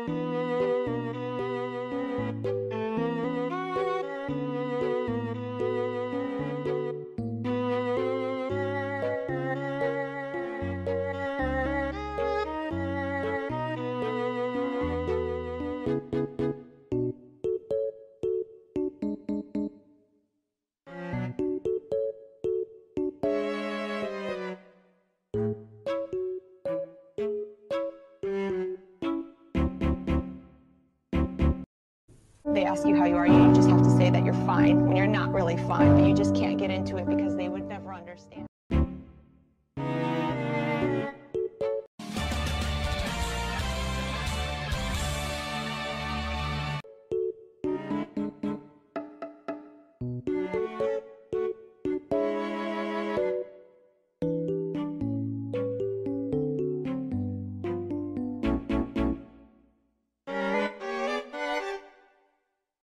They ask you how you are, you just have to say that you're fine when you're not really fine, but you just can't get into it because they would never understand.